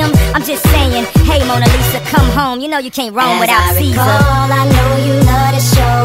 him? I'm just saying, hey Mona Lisa, come home. You know you can't roam As without I Caesar. recall, I know you love to show